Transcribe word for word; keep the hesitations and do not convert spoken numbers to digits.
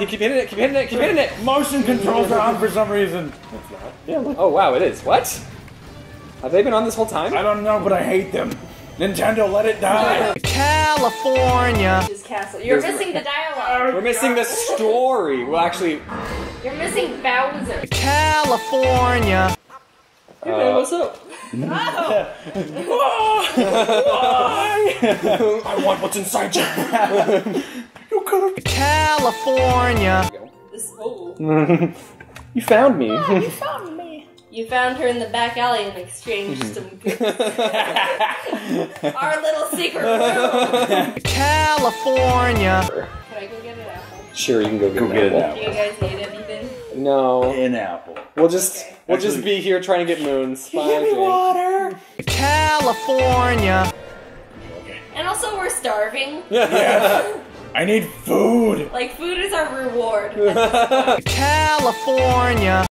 you keep hitting it, keep hitting it, keep hitting it. Motion controls are on for some reason. It's not. Yeah, look. Oh wow, it is. What? Have they been on this whole time? I don't know, but I hate them. Nintendo, let it die. California. This castle. You're There's missing the dialogue. We're missing the story. Well, actually. You're missing Bowser. California. Hey man, what's up? Oh. Why? I want what's inside you. You could have. California. This fool. You found me. Oh, you found me. You found her in the back alley and exchanged some goods. Our little secret room. California. Can I go get an apple? Sure, you can go get, Go an, get an apple. Do you guys need anything? No. An apple. We'll just Okay. we'll Actually, just be here trying to get moons. Fine, Give me Jane. water. California. And also, we're starving. Yes. I need food. Like, food is our reward. California.